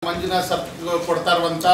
ಮಂಜುನಾ sir ಕೊಡ್ತಾ ಇರುವಂಥ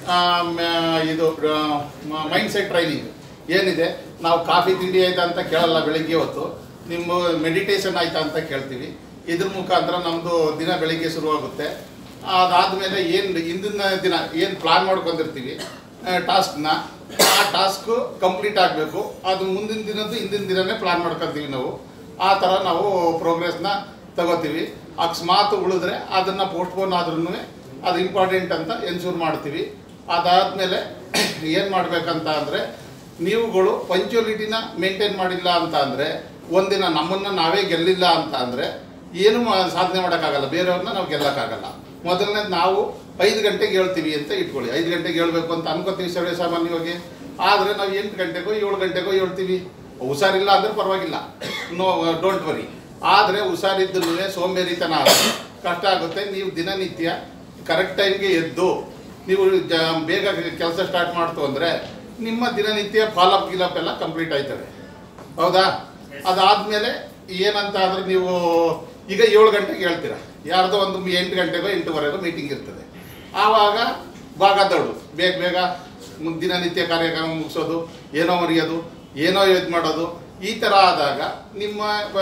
ಇದು ಮೈಂಡ್ ಸೆಟ್ ಟ್ರೈನಿಂಗ್ ಏನಿದೆ. ನಾವು ಕಾಫಿ ತಿಂಡಿ ಆಯ್ತಾ ಅಂತ ಕೇಳಲ್ಲ, ಬೆಳಿಗ್ಗೆ ಹೊತ್ತು ನಿಮ್ಮ ಮೆಡಿಟೇಷನ್ ಆಯ್ತಾ ಅಂತ ಕೇಳ್ತೀವಿ. ಇದ್ರ ಮುಖಾಂತರ ನಮ್ಮದು ದಿನ ಬೆಳಿಗ್ಗೆ ಶುರುವಾಗುತ್ತೆ. ಅದಾದಮೇಲೆ ಏನು ಹಿಂದಿನ ದಿನ ಏನು ಪ್ಲಾನ್ ಮಾಡ್ಕೊಂಡಿರ್ತೀವಿ ಟಾಸ್ಕ್ನ, ಆ ಟಾಸ್ಕು ಕಂಪ್ಲೀಟ್ ಆಗಬೇಕು. ಅದು ಮುಂದಿನ ದಿನದ್ದು ಹಿಂದಿನ ದಿನವೇ ಪ್ಲಾನ್ ಮಾಡ್ಕೊತೀವಿ ನಾವು. ಆ ಥರ ನಾವು ಪ್ರೋಗ್ರೆಸ್ನ ತಗೋತೀವಿ. ಅಕಸ್ಮಾತ್ ಉಳಿದ್ರೆ ಅದನ್ನು ಪೋಸ್ಟ್ಪೋನ್ ಆದ್ರೂ ಅದು ಇಂಪಾರ್ಟೆಂಟ್ ಅಂತ ಎನ್ಶೂರ್ ಮಾಡ್ತೀವಿ. ಅದಾದಮೇಲೆ ಏನು ಮಾಡಬೇಕಂತ ಅಂದರೆ, ನೀವುಗಳು ಪಂಕ್ಚುಯಾಲಿಟಿನ ಮೇಂಟೈನ್ ಮಾಡಿಲ್ಲ ಅಂತ ಅಂದರೆ, ಒಂದಿನ ನಮ್ಮನ್ನು ನಾವೇ ಗೆಲ್ಲಿಲ್ಲ ಅಂತ ಅಂದರೆ ಏನು ಸಾಧನೆ ಮಾಡೋಕ್ಕಾಗಲ್ಲ, ಬೇರೆಯವ್ರನ್ನ ನಾವು ಗೆಲ್ಲಕ್ಕಾಗಲ್ಲ. ಮೊದಲನೇದು ನಾವು 5 ಗಂಟೆಗೆ ಹೇಳ್ತೀವಿ ಅಂತ ಇಟ್ಕೊಳ್ಳಿ. 5 ಗಂಟೆಗೆ ಹೇಳ್ಬೇಕು ಅಂತ ಅನ್ಕೋತೀವಿ ಸರ್ವೇ ಸಾಮಾನ್ಯವಾಗಿ. ಆದರೆ ನಾವು 8 ಗಂಟೆಗೋ 7 ಗಂಟೆಗೋ ಹೇಳ್ತೀವಿ. ಹುಷಾರಿಲ್ಲ ಅಂದರೆ ಪರವಾಗಿಲ್ಲ, ನೋ ಡೋಂಟ್ ವರಿ. ಆದರೆ ಹುಷಾರಿದ್ರೂ ಸೋಂಬೇರಿತನ ಕಷ್ಟ ಆಗುತ್ತೆ. ನೀವು ದಿನನಿತ್ಯ ಕರೆಕ್ಟ್ ಟೈಮ್ಗೆ ಎದ್ದು ನೀವು ಬೇಗ ಕೆಲಸ ಸ್ಟಾರ್ಟ್ ಮಾಡ್ತು ಅಂದರೆ ನಿಮ್ಮ ದಿನನಿತ್ಯ ಫಾಲಪ್ ಗಿಲಪ್ ಎಲ್ಲ ಕಂಪ್ಲೀಟ್ ಆಯ್ತವೆ, ಹೌದಾ? ಅದಾದಮೇಲೆ ಏನಂತ ಅಂದರೆ, ನೀವು ಈಗ 7 ಗಂಟೆಗೆ ಹೇಳ್ತೀರ, ಯಾರ್ದೋ ಒಂದು 8 ಗಂಟೆಗೋ 8:15 ಮೀಟಿಂಗ್ ಇರ್ತದೆ. ಆವಾಗ ಭಾಗದವಳು ಬೇಗ ಬೇಗ ದಿನನಿತ್ಯ ಕಾರ್ಯಕ್ರಮ ಮುಗಿಸೋದು, ಏನೋ ಮರೆಯೋದು, ಏನೋ ಇದು ಮಾಡೋದು, ಈ ಥರ ಆದಾಗ ನಿಮ್ಮ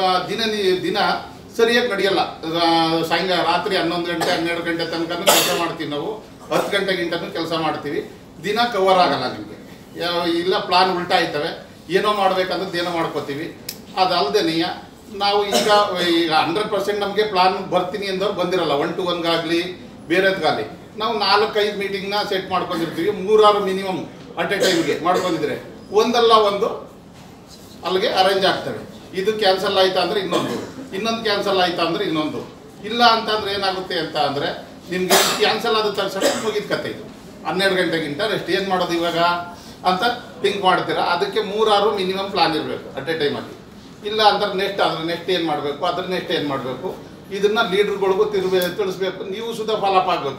ದಿನ ಸರಿಯಾಗಿ ನಡೆಯಲ್ಲ. ಸಾಯಂಕಾಲ ರಾತ್ರಿ 11 ಗಂಟೆ 12 ಗಂಟೆ ತನಕ ಕೆಲಸ ಮಾಡ್ತೀವಿ ನಾವು. 10 ಗಂಟೆಗಿಂತನೂ ಕೆಲಸ ಮಾಡ್ತೀವಿ. ದಿನ ಕವರ್ ಆಗಲ್ಲ ನಿಮಗೆ. ಇಲ್ಲ ಪ್ಲಾನ್ ಉಲ್ಟಾ ಆಯ್ತವೆ, ಏನೋ ಮಾಡ್ಬೇಕಂದ್ರೆ ಏನೋ ಮಾಡ್ಕೋತೀವಿ. ಅದಲ್ಲದೆ ನಾವು ಈಗ 100% ನಮಗೆ ಪ್ಲಾನ್ ಬರ್ತೀನಿ ಅಂದವ್ರು ಬಂದಿರಲ್ಲ. 1 to 1 ಆಗಲಿ ಬೇರೆದ್ಗಾಗಲಿ ನಾವು 4-5 ಮೀಟಿಂಗ್ನ ಸೆಟ್ ಮಾಡ್ಕೊಂಡಿರ್ತೀವಿ. 3-6 ಮಿನಿಮಮ್ ಅಟ್ ಎ ಟೈಮ್ಗೆ ಮಾಡ್ಕೊಂಡಿದ್ರೆ ಒಂದಲ್ಲ ಒಂದು ಅಲ್ಲಿಗೆ ಅರೇಂಜ್ ಆಗ್ತವೆ. ಇದು ಕ್ಯಾನ್ಸಲ್ ಆಯ್ತಾ ಅಂದರೆ ಇನ್ನೊಂದು ಕ್ಯಾನ್ಸಲ್ ಆಯ್ತಾ ಅಂದರೆ ಇನ್ನೊಂದು. ಇಲ್ಲ ಅಂತಂದರೆ ಏನಾಗುತ್ತೆ ಅಂತ ಅಂದರೆ, ನಿಮಗೆ ಕ್ಯಾನ್ಸಲ್ ಆದ ತಕ್ಷಣ ಮುಗಿದ ಕತೆ. ಇದು 12 ಗಂಟೆಗಿಂತ ರೆಸ್ಟ್ ಏನು ಮಾಡೋದು ಇವಾಗ ಅಂತ ಥಿಂಕ್ ಮಾಡ್ತೀರಾ. ಅದಕ್ಕೆ 3-6 ಮಿನಿಮಮ್ ಪ್ಲಾನ್ ಇರಬೇಕು ಅಟ್ ಎ ಟೈಮಲ್ಲಿ. ಇಲ್ಲ ಅಂದ್ರೆ ನೆಕ್ಸ್ಟ್ ಏನು ಮಾಡಬೇಕು, ನೆಕ್ಸ್ಟ್ ಏನು ಮಾಡಬೇಕು, ಇದನ್ನು ಲೀಡರ್ಗಳಿಗೂ ತಿಳಿಸ್ಬೇಕು. ನೀವು ಸುಧಾ ಫಾಲೋಅಪ್ ಆಗಬೇಕು.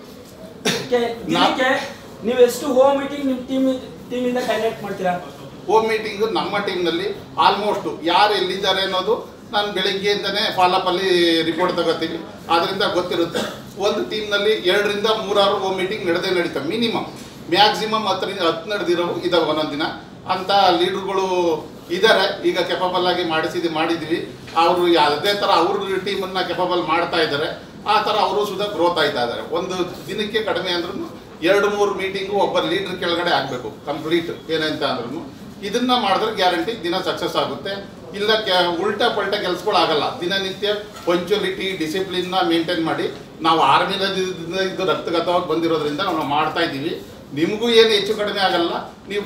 ನೀವು ಎಷ್ಟು ಹೋಮ್ ಮೀಟಿಂಗ್ ನಿಮ್ಮ ಟೀಮಿಂದ ಕಂಡಕ್ಟ್ ಮಾಡ್ತೀರಾ? ಹೋಮ್ ಮೀಟಿಂಗು ನಮ್ಮ ಟೀಮ್ನಲ್ಲಿ ಆಲ್ಮೋಸ್ಟು ಯಾರು ಎಲ್ಲಿದ್ದಾರೆ ಅನ್ನೋದು ನಾನು ಬೆಳಗ್ಗೆಯಿಂದನೇ ಫಾಲೋಅಪಲ್ಲಿ ರಿಪೋರ್ಟ್ ತಗೋತೀವಿ. ಅದರಿಂದ ಗೊತ್ತಿರುತ್ತೆ. ಒಂದು ಟೀಮ್ನಲ್ಲಿ 2ರಿಂದ 3-6 ಹೋಮ್ ಮೀಟಿಂಗ್ ನಡೀತವೆ ಮಿನಿಮಮ್. ಮ್ಯಾಕ್ಸಿಮಮ್ 10ರಿಂದ 10 ನಡೆದಿರೋವು ಇದಾವೆ ಒಂದೊಂದು ದಿನ. ಅಂಥ ಲೀಡ್ರುಗಳು ಇದ್ದಾರೆ. ಈಗ ಕೆಪಬಲ್ ಆಗಿ ಮಾಡಿದ್ವಿ. ಅವರು ಅದೇ ಥರ ಅವ್ರ ಟೀಮನ್ನು ಕೆಪಬಲ್ ಮಾಡ್ತಾ ಇದ್ದಾರೆ. ಆ ಥರ ಅವರು ಸುಧಾ ಗ್ರೋತ್ ಆಯ್ತಾ ಇದ್ದಾರೆ. ಒಂದು ದಿನಕ್ಕೆ ಕಡಿಮೆ ಅಂದ್ರೂ 2-3 ಮೀಟಿಂಗು ಒಬ್ಬ ಲೀಡ್ರ್ ಕೆಳಗಡೆ ಆಗಬೇಕು ಕಂಪ್ಲೀಟ್. ಏನಂತ ಅಂದ್ರೂ ಇದನ್ನು ಮಾಡಿದ್ರೆ ಗ್ಯಾರಂಟಿ ದಿನ ಸಕ್ಸಸ್ ಆಗುತ್ತೆ. ಇಲ್ಲ ಉಲ್ಟಾ ಪಲ್ಟಾ ಕೆಲಸಗಳಾಗಲ್ಲ. ದಿನನಿತ್ಯ ಪಂಕ್ಚುಯಾಲಿಟಿ ಡಿಸಿಪ್ಲಿನ್ನ ಮೇಂಟೈನ್ ಮಾಡಿ, ನಾವು ಆರ್ಮಿನಲ್ಲಿ ಇದು ರಕ್ತಗತವಾಗಿ ಬಂದಿರೋದ್ರಿಂದ ನಾವು ಮಾಡ್ತಾ ಇದ್ದೀವಿ. ನಿಮಗೂ ಏನು ಹೆಚ್ಚು ಕಡಿಮೆ ಆಗಲ್ಲ. ನೀವು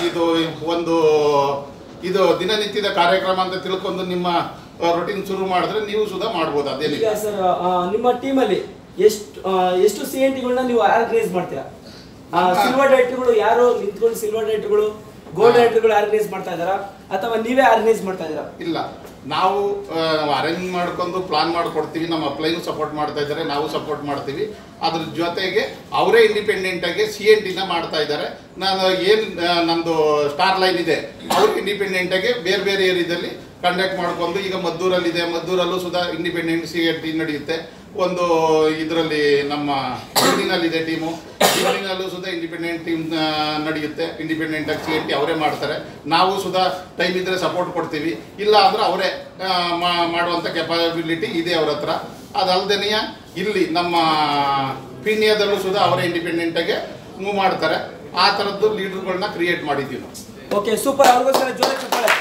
ಇದು ದಿನನಿತ್ಯದ ಕಾರ್ಯಕ್ರಮ ಅಂತ ತಿಳ್ಕೊಂಡು ನಿಮ್ಮ ರೊಟೀನ್ ಶುರು ಮಾಡಿದ್ರೆ ನೀವು ಸುಧಾ ಮಾಡ್ಬೋದು. ಅದೇನಿಲ್ಲ ಸರ್. ನಿಮ್ಮ ಟೀಮಲ್ಲಿ ಎಷ್ಟು CNTಗಳನ್ನ ನೀವು ಆರ್ಗನೈಸ್ ಮಾಡ್ತೀರಾ? ಸಿಲ್ವರ್ ಡೈರೆಕ್ಟರ್ಗಳು ಯಾರು ನಿಂತ್ಕೊಂಡು ಸಿಲ್ವರ್ ಡೈರೆಕ್ಟರ್ಗಳು ಗೋಲ್ಡ್ ಡೈರೆಕ್ಟರ್ಗಳು ಆರ್ಗನೈಸ್ ಮಾಡ್ತಾ ಇದ್ದಾರಾ ಅಥವಾ ನೀವೇ ಆರ್ಗನೈಸ್ ಮಾಡ್ತಾ ಇದ್ದೀರಾ? ಇಲ್ಲ, ನಾವು ಅರೇಂಜ್ ಮಾಡ್ಕೊಂಡು ಪ್ಲಾನ್ ಮಾಡಿಕೊಡ್ತೀವಿ. ನಮ್ಮ ಅಪ್ಲೈನು ಸಪೋರ್ಟ್ ಮಾಡ್ತಾ ಇದ್ದಾರೆ, ನಾವು ಸಪೋರ್ಟ್ ಮಾಡ್ತೀವಿ. ಅದ್ರ ಜೊತೆಗೆ ಅವರೇ ಇಂಡಿಪೆಂಡೆಂಟಾಗಿ CNTನ ಮಾಡ್ತಾ ಇದ್ದಾರೆ. ನಂದು ಸ್ಟಾರ್ ಲೈನ್ ಇದೆ, ಅವರು ಇಂಡಿಪೆಂಡೆಂಟಾಗಿ ಬೇರೆ ಬೇರೆ ಏರಿಯಾದಲ್ಲಿ ಕಂಡಕ್ಟ್ ಮಾಡ್ಕೊಂಡು, ಈಗ ಮದ್ದೂರಲ್ಲಿದೆ, ಮದ್ದೂರಲ್ಲೂ ಸುಧಾ ಇಂಡಿಪೆಂಡೆಂಟ್ CNT ನಡೆಯುತ್ತೆ. ಒಂದು ಇದರಲ್ಲಿ ನಮ್ಮ ಜಿಲ್ಲೆನಲ್ಲಿದೆ ಟೀಮು, ಜಿಲ್ಲೆನಲ್ಲೂ ಸುಧಾ ಇಂಡಿಪೆಂಡೆಂಟ್ ಟೀಮ್ ನಡೆಯುತ್ತೆ. ಇಂಡಿಪೆಂಡೆಂಟಾಗಿ CNT ಅವರೇ ಮಾಡ್ತಾರೆ. ನಾವು ಸುಧಾ ಟೈಮ್ ಇದ್ದರೆ ಸಪೋರ್ಟ್ ಕೊಡ್ತೀವಿ. ಇಲ್ಲ ಅಂದರೆ ಅವರೇ ಮಾಡುವಂಥ ಕೆಪಾಬಿಲಿಟಿ ಇದೆ ಅವ್ರ ಹತ್ರ. ಅದಲ್ಲದೆ ಇಲ್ಲಿ ನಮ್ಮ ಪೀಣ್ಯದಲ್ಲೂ ಸುಧಾ ಅವರೇ ಇಂಡಿಪೆಂಡೆಂಟಾಗೆ ಮೂವ್ ಮಾಡ್ತಾರೆ. ಆ ಥರದ್ದು ಲೀಡರ್ಗಳನ್ನ ಕ್ರಿಯೇಟ್ ಮಾಡಿದ್ದೀವಿ ನಾವು. Okay, super. ಅವ್ರಿಗೋಸ್ಕರ ಜೋರಾಗಿ ಚಪ್ಪಾಳೆ.